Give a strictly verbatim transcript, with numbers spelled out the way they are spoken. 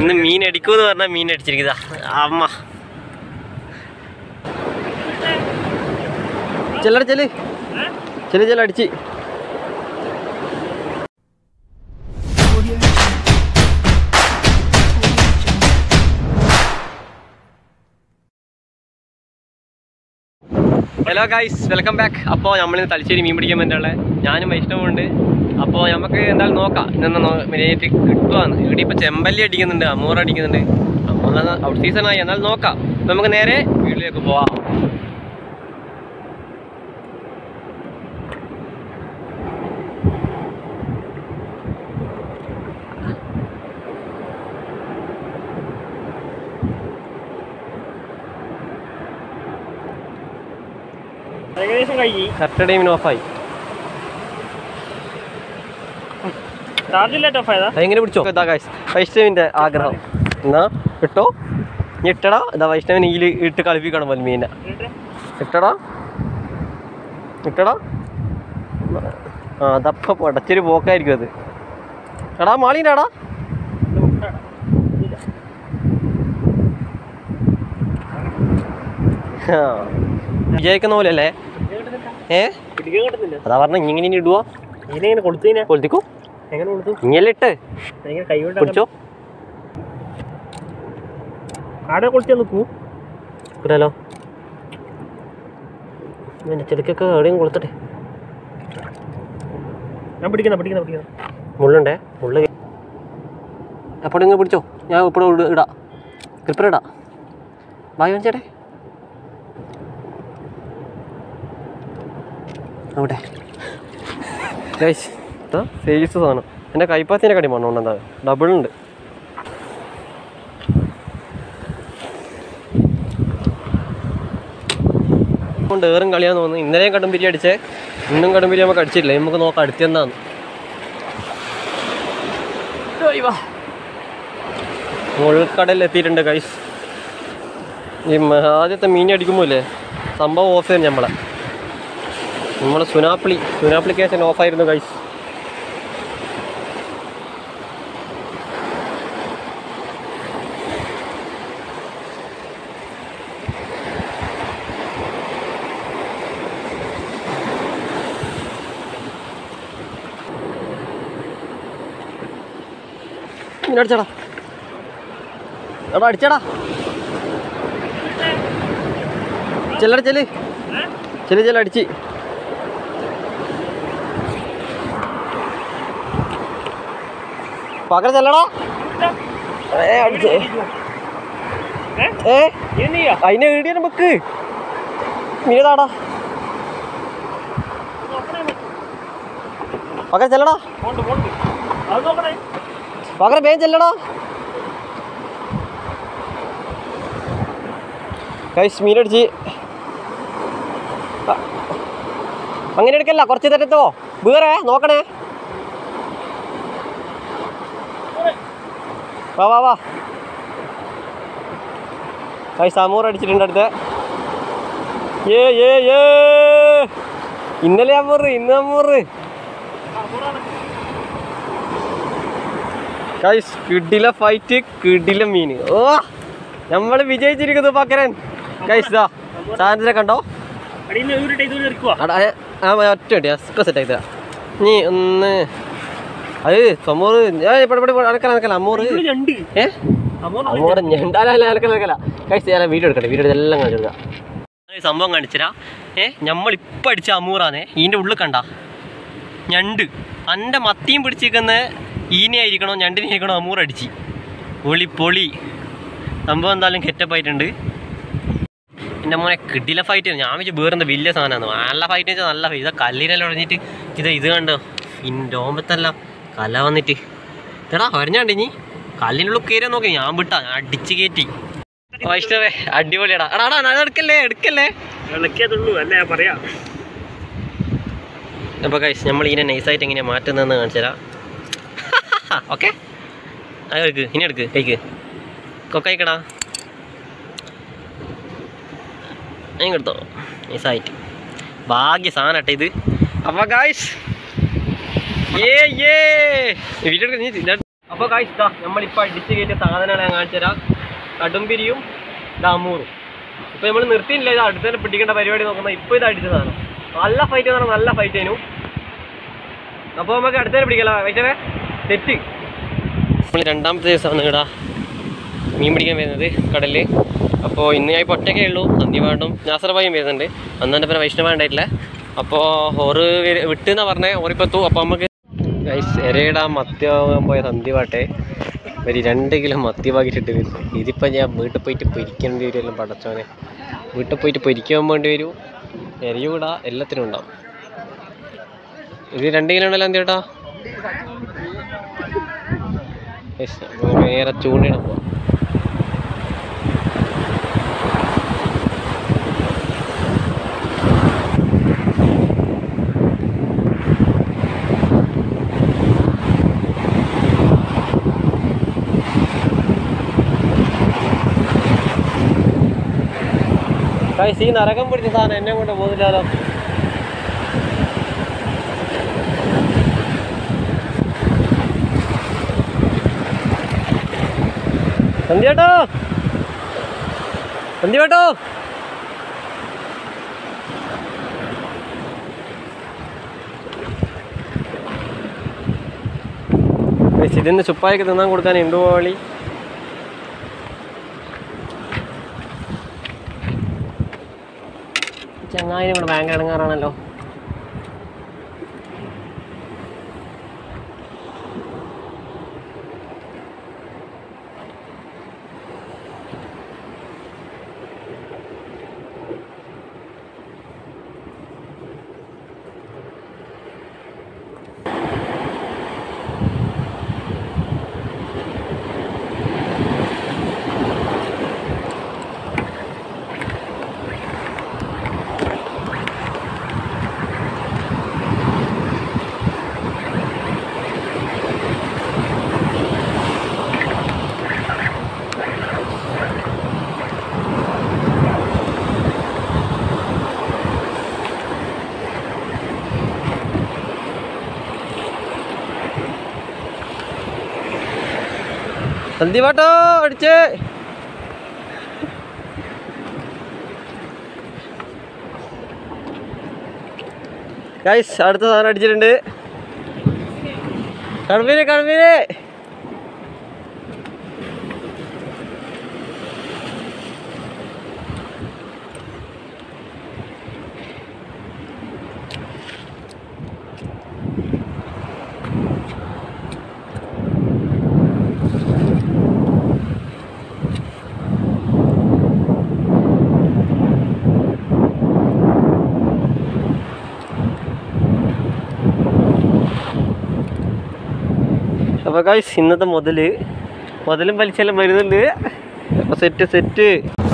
ഇന്ന് മീൻ അടിക്കൂന്ന് പറഞ്ഞാൽ മീൻ അടിച്ചിരിക്കുന്നതാ അമ്മ. ചെല്ലട ചെല് ചെല് ചെല്ല അടിച്ച്. Hello guys, welcome back. അപ്പോൾ നമ്മളിന്ന് തലശ്ശേരി മീൻ പിടിക്കാൻ വേണ്ടിയുള്ള ഞാനും വൈഷ്ണവുണ്ട്. അപ്പോൾ നമുക്ക് എന്തായാലും നോക്കാം ഇന്നൊന്ന് മെയിനായിട്ട് കിട്ടുവാന്ന്. ഇവിടെ ഇപ്പോൾ ചെമ്പല്ലി അടിക്കുന്നുണ്ട്, അമൂറ അടിക്കുന്നുണ്ട്. അമൂറ ഔട്ട് സീസണായി, എന്നാലും നോക്കാം. അപ്പോൾ നമുക്ക് നേരെ വീട്ടിലേക്ക് പോവാം. ഏകദേശം കഴിഞ്ഞു. കറക്റ്റ് ടൈമിന് ഓഫായി. എങ്ങനെ പിടിച്ചോ? ഇതാ ഗൈസ് വൈഷ്ണവിന്റെ ആഗ്രഹം. എന്നാ ഇട്ടോ, നീ ഇട്ടടാ. ഇതാ വൈഷ്ണവിന് ഈല് ഇട്ട് കളിപ്പിക്കണം പോലെ മീനെ. ഇട്ടടാ ഇട്ടടാ. ആ അതപ്പ പൊടച്ചൊരു പോക്കായിരിക്കും അത്. എടാ മാളീനാടാ. വിജയിക്കുന്ന പോലെ അല്ലേ? ഏ അതാ പറഞ്ഞ ഇങ്ങനെ ഇടുവോ? കൊളുത്തിക്കോ. ഇങ്ങനെ ഇട്ട് പിടിച്ചോ. ഇടാലോ. ചെടിക്കൊക്കെ എവിടെയും കൊളുത്തട്ടെ. മുള്ളുണ്ടേ, മുള്ളു എപ്പോഴും ഇങ്ങനെ പിടിച്ചോ. ഞാൻ ഇപ്പോഴും ഇടാം, ക്രിപ്പർ ഇടാം. ബായ് ചേട്ടേ അവിടെ സേസ് സാധനം. എൻ്റെ കൈപ്പാത്തിൻ്റെ കടി മണ്ണുണ്ട്. എന്താ ഡബിൾ ഉണ്ട്. കൊണ്ട് ഏറും കളിയാന്ന് തോന്നുന്നു. ഇന്നലെയും കടുംപിരി അടിച്ചേ, ഇന്നും കടുംപിരി നമുക്ക് അടിച്ചില്ല. നമുക്ക് നോക്കാം അടുത്തെന്താന്ന്. മുൾക്കടലിൽ എത്തിയിട്ടുണ്ട് ഗൈസ്. ഈ ആദ്യത്തെ മീൻ അടിക്കുമ്പോഴല്ലേ സംഭവം ഓഫ് ചെയ്യുന്നു നമ്മളെ. നമ്മളെ സുനാപ്ലി സുനാപ്ലിക്കേഷൻ ഓഫായിരുന്നു ഗൈസ്. മീൻ അടിച്ചടാ. എടാ അടിച്ചടാ. ചെല്ലട ചെല് ചെല് ചെല്ല അടിച്ച്. പകരം ചെല്ലടാ. ഏ അടിച്ചേ. ഏ അതിനെ ഏടിയ നമുക്ക് മീതാടാ. പകരം ചെല്ലടാ. പകരം വേഗം ചെല്ലടാ. ഗൈസ് മീനടിച്ച്. അങ്ങനെ എടുക്കല്ല, കുറച്ച് തരത്തോ വേറെ നോക്കണേ. വാ വാ വാ. ഗൈസ് അമൂർ അടിച്ചിട്ടുണ്ട് അടുത്ത്. ഏ ഏ ഏ ഇന്നലെ അമൂറ്, ഇന്ന് അമൂറ്. ഗൈസ് കിടില ഫൈറ്റ്, കിടില മീന്. ഓ നമ്മള് വിജയിച്ചിരിക്കുന്നു പക്കരൻ. ഗൈസ് ഇതാ സാധനത്തിനെ കണ്ടോ? ഒറ്റ സെറ്റ് ആയി നീ ഒന്ന്. അത് അമ്മൂറ് അനക്കല അനക്കല അമ്മൂറ്. ഏ അമ്മൂറ് ഞണ്ടാലല്ല അനക്കല അനക്കല. കഴിച്ച് ഞാൻ വീഡിയോ എടുക്കട്ടെ. വീഡിയോ എല്ലാം കാണിച്ചു കൊടുക്കാം. സംഭവം കാണിച്ചരാ. ഏ നമ്മളിപ്പം അടിച്ച അമ്മൂറാന്നേ. ഇതിൻ്റെ ഉള്ളിൽ കണ്ട ഞണ്ട്. എൻ്റെ മത്തിയും പിടിച്ചിരിക്കുന്ന ഈനെ ആയിരിക്കണോ ഞണ്ടിനെ ആയിരിക്കണോ അമ്മൂർ അടിച്ച്. പൊളി പൊളി സംഭവം. എന്തായാലും കെറ്റപ്പായിട്ടുണ്ട്. എൻ്റെ മോനെ കിടില ഫൈറ്റ്. ഞാൻ വെച്ച് വേറെന്താ വലിയ സാധനമാണ്. നല്ല ഫൈറ്റ് വെച്ചാൽ നല്ല ഫൈറ്റ്. ഇതാ കല്ലിനെല്ലാം ഉടഞ്ഞിട്ട് ഇത് ഇത് കണ്ടോ ഇൻ്റെ ഓമ്പത്തെല്ലാം കല വന്നിട്ട്. എടാ വരഞ്ഞാണ്ട് ഇനി കല്ലിനുള്ളിൽ കയറിയാൽ നോക്കി. ഞാൻ വിട്ടാ ഞാൻ അടിച്ച് കയറ്റി. വൈഷ്ണവേ അടിപൊളിയാടാ. എടാ എടാ അത് എടുക്കല്ലേ എടുക്കല്ലേ. അപ്പോൾ ഗൈസ് നമ്മൾ ഇതിനെ നൈസായിട്ട് എങ്ങനെയാണ് മാറ്റുന്നതെന്ന് കാണിച്ചു തരാം. ഓക്കെ അത് എടുക്ക്, ഇനി എടുക്ക് കൈക്ക് കൊക്കൈക്കടാ. എടുത്തോ നൈസായിട്ട്. ഭാഗ്യ സാധനം കേട്ടോ ഇത്. അപ്പോൾ ഗൈസ് ഏ ഏ വീഡിയോ എടുക്ക. നീ അപ്പോൾ ഗൈസ് ഇതാ നമ്മളിപ്പോൾ അടിച്ച് കയറ്റിയ സാധനങ്ങൾ ഞാൻ കാണിച്ചു തരാം. കടുംപിരിയും ദാമൂറും. ഇപ്പോൾ നമ്മൾ നിർത്തിയില്ല, ഇത് അടുത്ത് തന്നെ പിടിക്കേണ്ട പരിപാടി നോക്കുന്നത്. ഇപ്പോൾ ഇത് അടിച്ച സാധനം നല്ല ഫൈറ്റ് എന്ന് പറഞ്ഞാൽ നല്ല ഫൈറ്റ് ആയിരുന്നു. അപ്പോൾ നമുക്ക് അടുത്ത് തന്നെ പിടിക്കല വൈശവേ തെറ്റ്. നമ്മൾ രണ്ടാമത്തെ ദിവസമാണ് ഇവിടെ മീൻ പിടിക്കാൻ വരുന്നത് കടലിൽ. അപ്പോൾ ഇന്ന് ഞാൻ ഇപ്പോൾ ഒറ്റയ്ക്കേ ഉള്ളൂ. സന്ധ്യപാണ്ടും നാസർബായും വരുന്നുണ്ട്. അന്ന് എൻ്റെ പേര് വൈഷ്ണവ ഉണ്ടായിട്ടില്ല. അപ്പോൾ ഓറ് വിട്ടെന്നാണ് പറഞ്ഞത്. ഓറിപ്പോൾ എത്തും. അപ്പോൾ നമുക്ക് ഗൈസ് ഇരയിടാൻ മത്തി വാങ്ങാൻ പോയ സന്ധ്യപാട്ടെ ഒരു രണ്ട് കിലോ മത്തി വാങ്ങിച്ചിട്ട് വരുന്നു. ഇതിപ്പോൾ ഞാൻ വീട്ടിൽ പോയിട്ട് പൊരിക്കേണ്ടി വരുമല്ലോ പടച്ചോനെ. വീട്ടിൽ പോയിട്ട് പൊരിക്കാൻ വേണ്ടി വരും. എരിയൂടാ എല്ലാത്തിനും ഉണ്ടാവും. ഇത് രണ്ട് കിലോ ഉണ്ടല്ലോ എന്ത് ചേട്ടാ. നേരെ ചൂണ്ടിടാൻ പോവാം. ഗൈസ് ഈ നരകം പിടിച്ച സാധനം എന്നെ കൊണ്ട് പോകുന്നില്ലല്ലോ. സന്ധ്യേട്ടോ സന്ധ്യേട്ടോ ഇതിന് ചുപ്പായൊക്കെ തിന്നാൻ കൊടുക്കാൻ ഉണ്ടോ വഴി. ചങ്ങായി ഇവിടെ ഭയങ്കര ഇടങ്ങാറാണല്ലോ. സന്ധ്യപാട്ടോ അടിച്ചേ. ഗൈസ് അടുത്ത സാധനം അടിച്ചിട്ടുണ്ട്. കൺവീനെ കൺവീനെ അപ്പോൾ ഗൈസ് ഇന്നത്തെ മുതൽ മുതലും പലിശെല്ലാം വരുന്നുണ്ട്. അപ്പോൾ സെറ്റ് സെറ്റ്